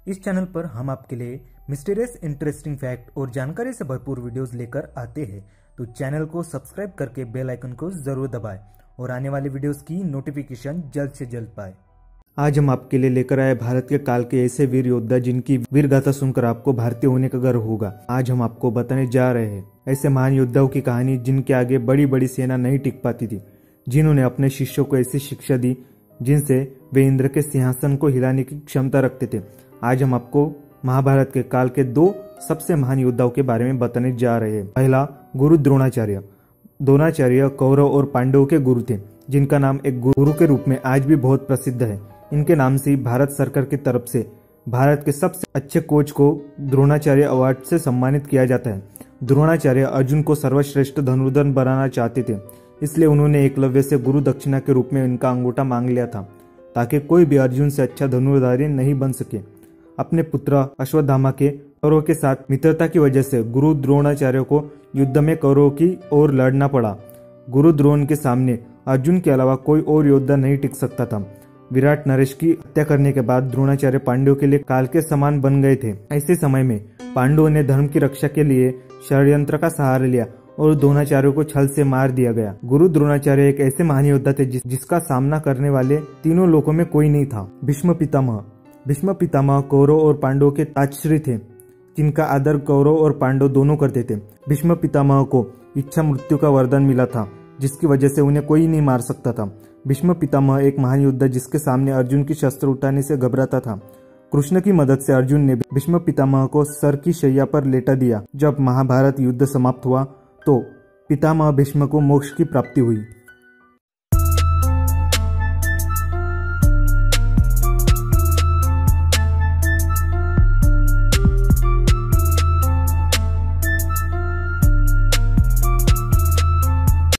इस चैनल पर हम आपके लिए मिस्टीरियस इंटरेस्टिंग फैक्ट और जानकारी से भरपूर वीडियोस लेकर आते हैं, तो चैनल को सब्सक्राइब करके बेल आइकन को जरूर दबाएं और आने वाली वीडियोस की नोटिफिकेशन जल्द से जल्द पाए। आज हम आपके लिए लेकर आए भारत के काल के ऐसे वीर योद्धा जिनकी वीर गाथा सुनकर आपको भारतीय होने का गर्व होगा। आज हम आपको बताने जा रहे हैं ऐसे महान योद्धाओं की कहानी जिनके आगे बड़ी बड़ी सेना नहीं टिक पाती थी, जिन्होंने अपने शिष्यों को ऐसी शिक्षा दी जिनसे वे इंद्र के सिंहासन को हिलाने की क्षमता रखते थे। आज हम आपको महाभारत के काल के दो सबसे महान योद्धाओं के बारे में बताने जा रहे हैं। पहला, गुरु द्रोणाचार्य। द्रोणाचार्य कौरव और पांडवों के गुरु थे, जिनका नाम एक गुरु के रूप में आज भी बहुत प्रसिद्ध है। इनके नाम से भारत सरकार की तरफ से भारत के सबसे अच्छे कोच को द्रोणाचार्य अवार्ड से सम्मानित किया जाता है। द्रोणाचार्य अर्जुन को सर्वश्रेष्ठ धनुर्धर बनाना चाहते थे, इसलिए उन्होंने एकलव्य से गुरु दक्षिणा के रूप में इनका अंगूठा मांग लिया था, ताकि कोई भी अर्जुन से अच्छा धनुर्धारी नहीं बन सके। अपने पुत्र अश्वत्थामा के कौरवों के साथ मित्रता की वजह से गुरु द्रोणाचार्य को युद्ध में कौरवों की ओर लड़ना पड़ा। गुरु द्रोण के सामने अर्जुन के अलावा कोई और योद्धा नहीं टिक सकता था। विराट नरेश की हत्या करने के बाद द्रोणाचार्य पांडवों के लिए काल के समान बन गए थे। ऐसे समय में पांडवों ने धर्म की रक्षा के लिए षड्यंत्र का सहारा लिया और द्रोणाचार्य को छल से मार दिया गया। गुरु द्रोणाचार्य एक ऐसे महान योद्धा थे जिसका सामना करने वाले तीनों लोकों में कोई नहीं था। भीष्म पितामह। भीष्म पितामह कौरव और पांडवों के ताजश्री थे, जिनका आदर कौरव और पांडव दोनों करते थे। भीष्म पितामह को इच्छा मृत्यु का वरदान मिला था, जिसकी वजह से उन्हें कोई नहीं मार सकता था। भीष्म पितामह एक महान योद्धा जिसके सामने अर्जुन की शस्त्र उठाने से घबराता था। कृष्ण की मदद से अर्जुन ने भीष्म पितामह को सर की शैया पर लेटा दिया। जब महाभारत युद्ध समाप्त हुआ तो पितामह भीष्म को मोक्ष की प्राप्ति हुई।